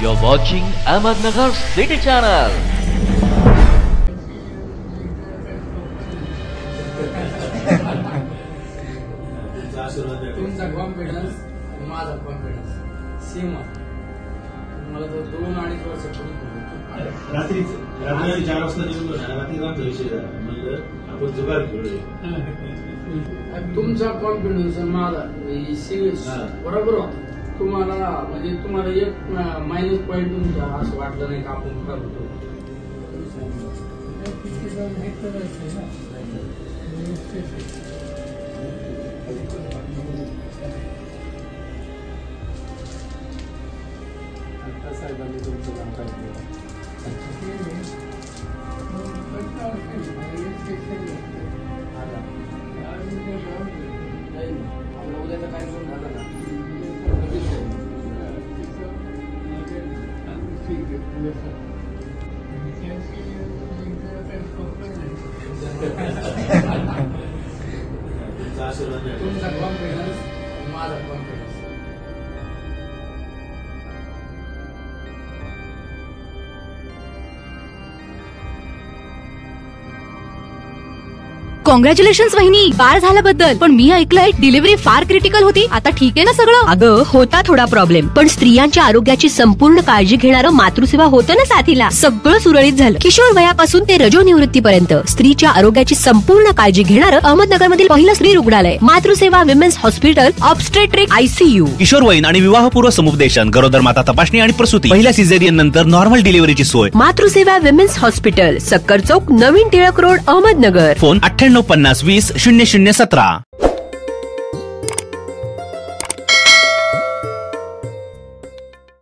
You're watching Ahmednagar City Channel. तुमचा confidence माझा confidence same मला तो 2-2.5 वर्ष रात्री 4 वाजता निघून रात्रीचा विषय झाला म्हणजे आपण जुगार खेळूया. तुमचा कॉन्फिडन्स माझा बरोबर होता. तुम्हाला म्हणजे तुम्हाला एक मायनस पॉईंट तुमचा असं वाटलं नाही का आपण करतो. साहेबांनी तुमचं काम काय केलं आपल्या उद्याचा कार्यक्रम झाला ना तुमचा कॉन्फिडन्स माझा कॉन्फिडन्स. कॉंग्रॅच्युलेशन्स वहिनी, बाळ झाल्याबद्दल. पण मी ऐकलंय डिलिव्हरी फार क्रिटिकल होती. आता ठीक आहे ना सगळं? अगं होता थोडा प्रॉब्लेम, पण स्त्रियांच्या आरोग्याची संपूर्ण काळजी घेणारं मातृसेवा होतं ना साथीला. सगळं सुरळीत झालं. किशोर वयापासून ते रजोनिवृत्तीपर्यंत स्त्रीच्या आरोग्याची संपूर्ण काळजी घेणारं अहमदनगर मधील पहिलं स्त्री रुग्णालय Matruseva women's hospital obstetric ICU. किशोरवयीन आणि विवाहपूर्व समुपदेशन, गरोदर माता तपासणी आणि प्रसूती, पहिल्या सिझेरियन नंतर नॉर्मल डिलिव्हरीची सोय. मातृसेवा विमेन्स हॉस्पिटल, सक्कर चौक, नवीन टिळक रोड, अहमदनगर. फोन 9850 20 0017.